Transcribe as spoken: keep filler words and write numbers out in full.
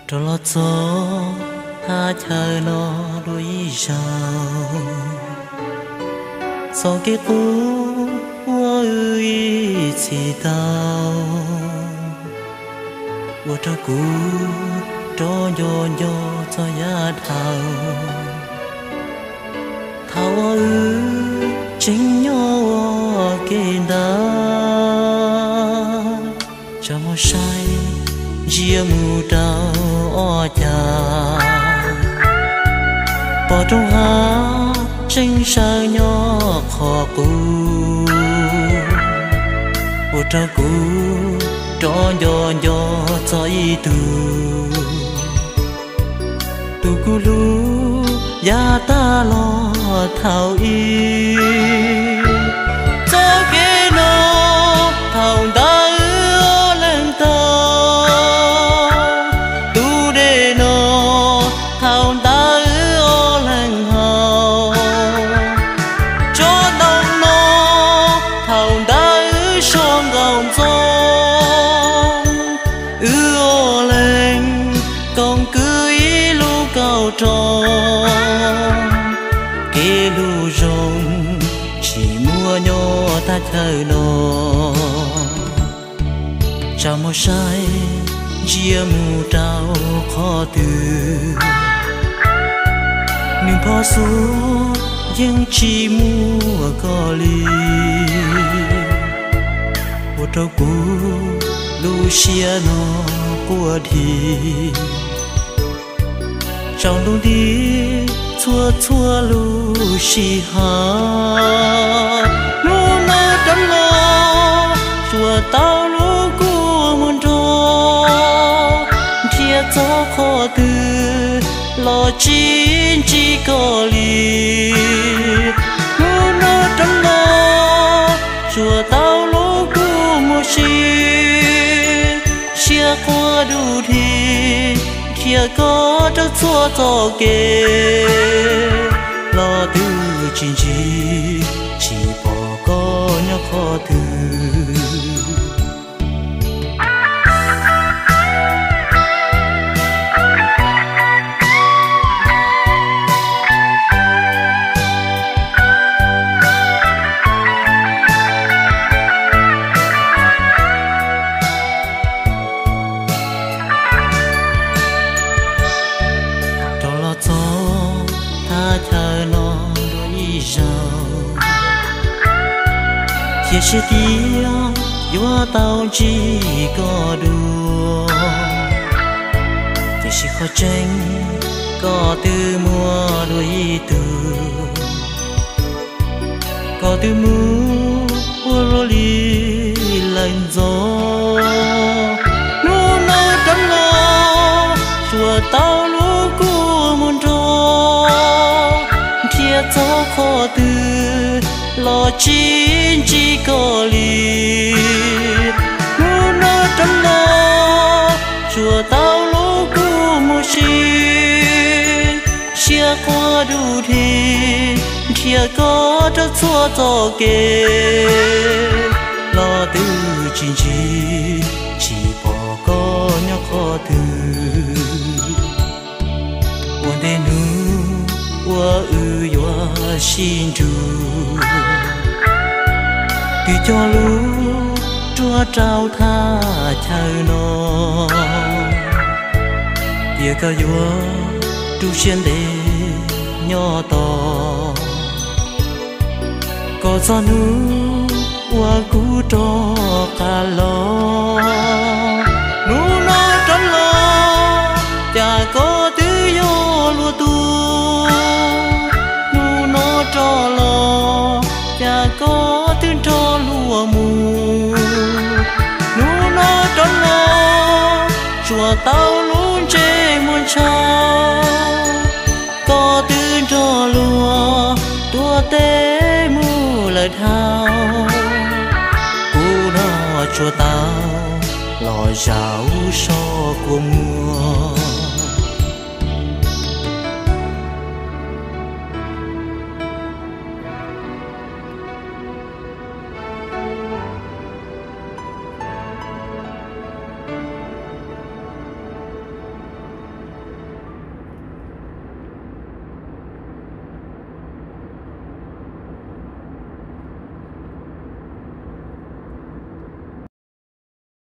cho lo cho tha chờ nó đuôi giàu sau cái cú ơi chỉ tao của cho cú cho nhỏ nhỏ cho giá thao thao ư chính nhỏ cái đá cho một sai chia mù đau o cha bỏ trong há tranh sao nhỏ khó cũ ô cha cũ cho nhỏ nhỏ cho ý tu tu cũ lu ya ta lo thao y cho cái nó thao ta kê lu rong chỉ mua nhỏ ta thơ nó chào một sai chia mù trao khó từ nhưng phó số nhưng chỉ mua có ly một trâu cũ lu xia nó của thì trong lúc đi chua chua lu xì hà lu na trấn lo chùa tao lu của muôn trò thiệt gió khó từ lo chín chỉ có ly lu na trấn lo chùa tao lu của muôn xì xia qua đủ thì kia có rất xua cho kê lo từ chính chỉ chỉ bỏ có nhớ khó từ chia sẻ tiếng yêu tao chỉ có đùa thì chỉ khó tranh có từ mùa đuôi từ có từ mùa lô ly lần gió nô nô trắng lo chùa tao lũ của muôn trò thiệt gió khó từ lo chín chỉ có ly nô nô trắng lo chùa tao lũ của một xin chia qua đủ thì thiệt có rất xua cho kê lo từ chính chỉ chỉ bỏ có nhớ khó từ buồn đêm nu qua ư qua xin ru từ cho lũ chúa trao tha chờ nó kia cả vua tu xuyên để nhỏ to có gió nu qua cú cho cả lo nu nó trốn lo chả có thứ vô lúa tu nu nó cho lo chả có tiếng cho lúa mù nu nó trốn lo chùa tao luôn trên muôn sao có tiếng cho lúa tua tế mù lời thao cú nó chùa tao lò rào so của mùa